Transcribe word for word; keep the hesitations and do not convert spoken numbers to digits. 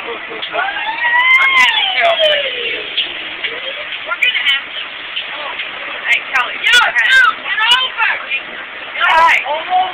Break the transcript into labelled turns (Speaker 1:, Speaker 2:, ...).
Speaker 1: We're gonna have to. Hey, Kelly. Yo, dude, get over! Hey!